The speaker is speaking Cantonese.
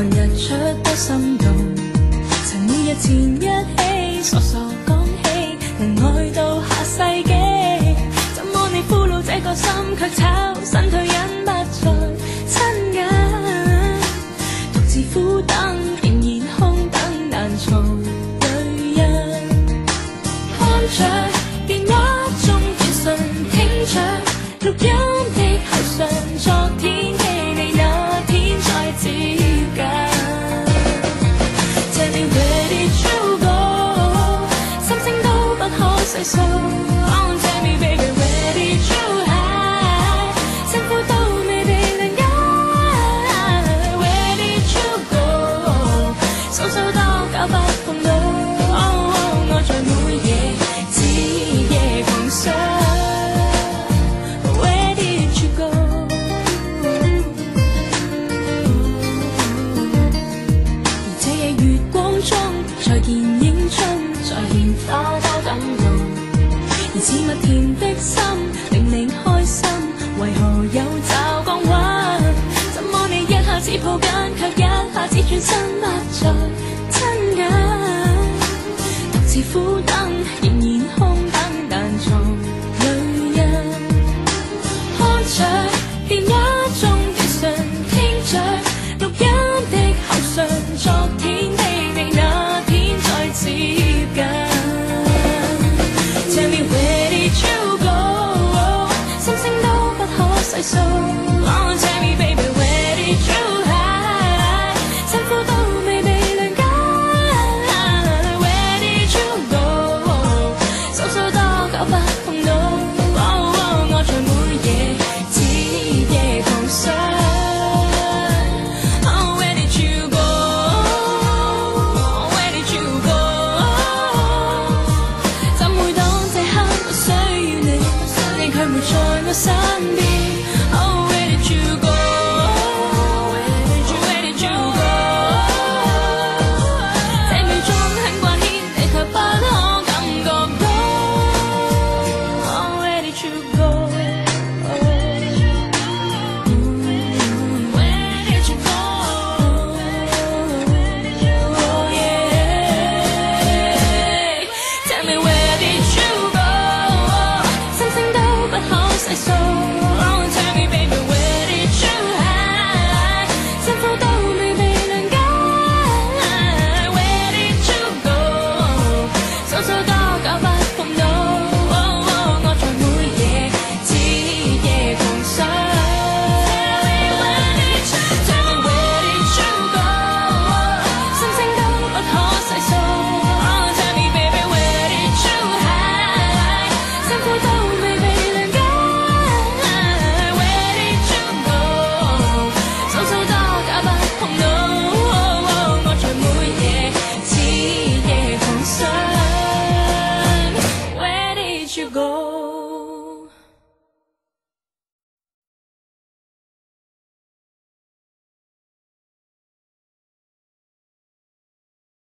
看日出多心動，曾與日前一起傻傻講起，能愛到下世紀。怎麼你俘虜這個心，卻炒身退隱不再親近，獨自苦等，仍然空等難從淚印。看着電話中短信，聽着錄音的後訊，昨天的你那天再接近。Tell me where did you go？ 心聲都不可細數。Oh, tell me baby where did you hide？ 辛苦到未被諒解。Where did you go？ 數數多久不碰到。Oh, 愛在每夜子夜共賞。Where did you go？ 而這夜月光中，在電影中，在獻花都感動。而似蜜甜的心，令你開心，為何有驟降溫？怎麼你一下子抱緊，卻一下子轉身？